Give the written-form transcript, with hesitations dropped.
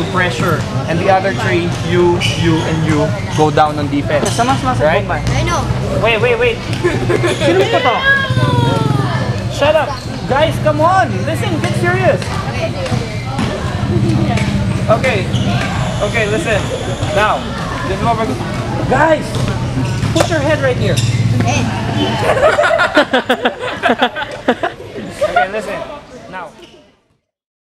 pressure. And the other three, you, and you, go down on defense. Right? I know. Wait. Sino pa to? Shut up. Guys, come on. Listen, get serious. Okay, listen. Now, this is what we're going. Guys, put your head right here. Okay, listen. Now.